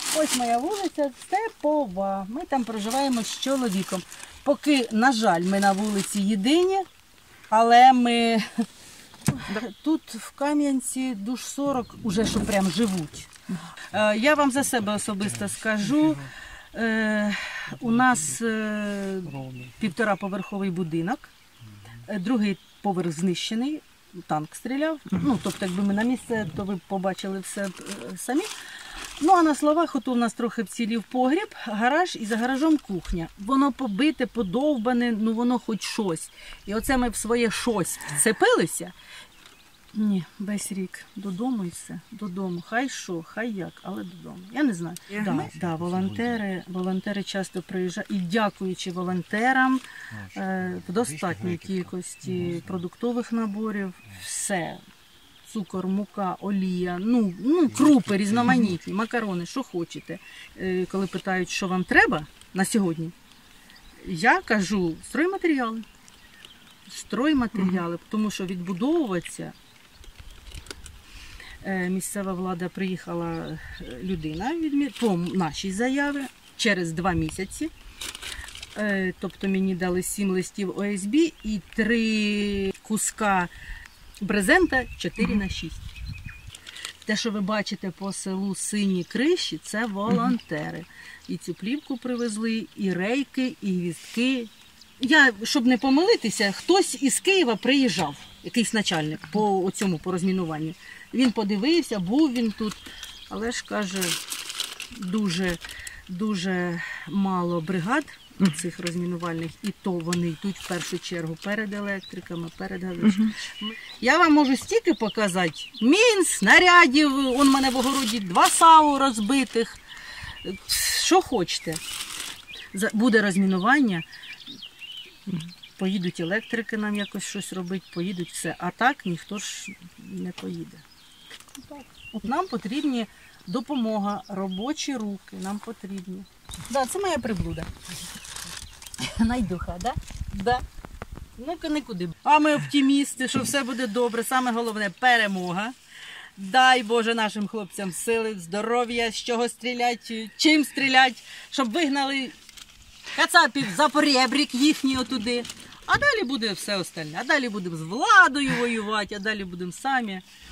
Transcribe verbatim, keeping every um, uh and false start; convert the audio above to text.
Ось моя вулиця Степова. Ми там проживаємо з чоловіком. Поки, на жаль, ми на вулиці єдині, але ми тут в Кам'янці душ сорок уже що прям живуть. Я вам за себе особисто скажу. У нас півтораповерховий будинок, другий поверх знищений, танк стріляв. Ну, тобто, якби ми на місце, то ви побачили все самі. Ну, а на словах, ото у нас трохи вцілів погріб, гараж і за гаражом кухня. Воно побите, подовбане, ну воно хоч щось. І оце ми в своє щось вцепилися. Ні, весь рік. Додому і все. Додому. Хай що, хай як, але додому. Я не знаю. Да, да, волонтери, волонтери часто приїжджають. І дякуючи волонтерам, е, в достатній кількості продуктових наборів, все. Цукор, мука, олія, ну, ну крупи різноманітні, макарони, що хочете. Е, коли питають, що вам треба на сьогодні, я кажу стройматеріали. Стройматеріали, тому що відбудовуватися. Місцева влада приїхала, людина по нашій заяві через два місяці. Тобто мені дали сім листів О С Б і три куска брезента чотири на шість. Те, що ви бачите по селу сині криші, це волонтери. І цю плівку привезли, і рейки, і гвіздки. Я, щоб не помилитися, хтось із Києва приїжджав, якийсь начальник по цьому, по розмінуванню. Він подивився, був він тут, але ж, каже, дуже, дуже мало бригад цих розмінувальних, і то вони йдуть в першу чергу перед електриками, перед газовиками. Я вам можу стільки показати. Мін, снарядів, он в мене в огороді два САУ розбитих, що хочете. Буде розмінування, поїдуть електрики нам якось щось робити, поїдуть все. А так ніхто ж не поїде. От нам потрібні допомога, робочі руки, нам потрібні. Да, це моя приблуда. Найдуха, да? Да. Ну-ка нікуди. А ми оптимісти, що все буде добре. Саме головне – перемога. Дай Боже нашим хлопцям сили, здоров'я, з чого стріляти, чим стріляти, щоб вигнали кацапів за поребрик їхній отуди. А далі буде все остальне. А далі будемо з владою воювати, а далі будемо самі.